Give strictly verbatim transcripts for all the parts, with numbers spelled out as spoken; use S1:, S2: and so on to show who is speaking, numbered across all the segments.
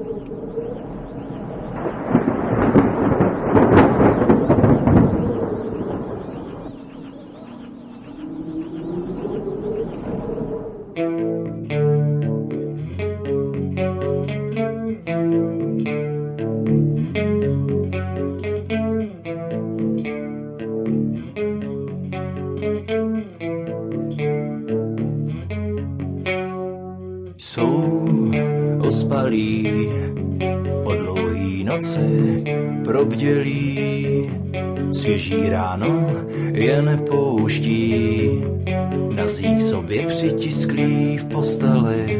S1: Jsou ospalí, po dlouhý noci probdělí, svěží ráno je nepouští, nazí sobě přitisklí v posteli.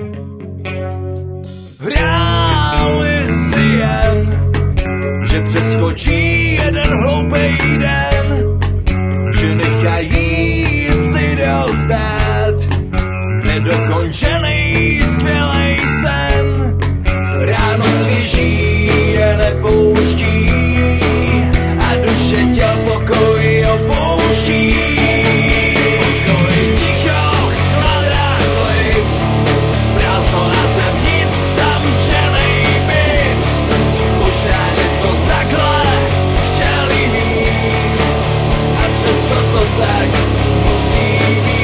S1: Hráli si jen, že přeskočí jeden hloupej den, že nechají si dostat nedokončený skvělej sen. Ráno svěží je nepouští a duše tě pokoj opouští. Pokoj, ticho, chlada, klid, prázdno a zevnitř zamčenej byt. Možná, že to takhle chtěli mít a přesto to tak musí být.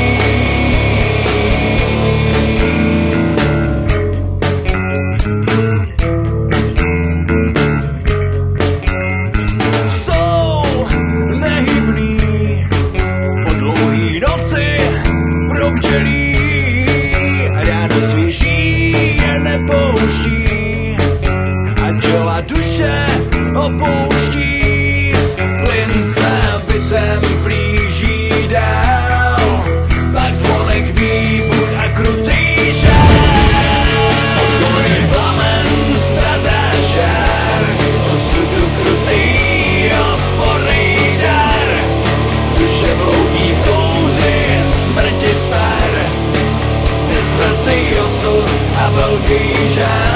S1: Ráno svěží je nepouští a děla duše opouští. Plyn se bytem blíží dál, pak zvonek výbuch a krutý žár. Pokoj, plamen, strata, žár, osudu krutý, odporný dar. Duše bloudí v kouři, smrti spár, nezvratný osud a velký žár.